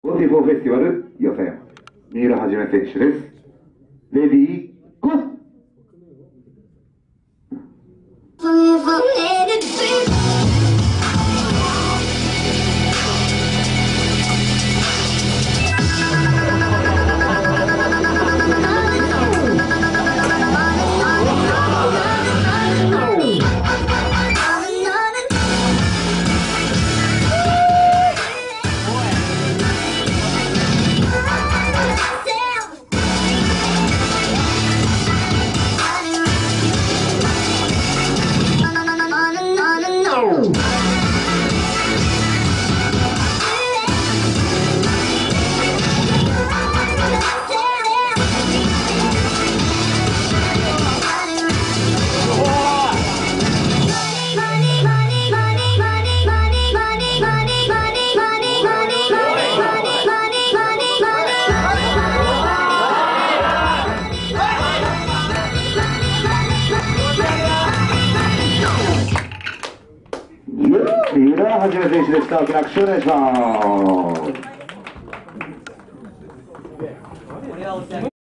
44フェスティバル予選、三浦はじめ選手です。レディー、ゴー。三浦はじめ選手でした。大きな拍手お願いします。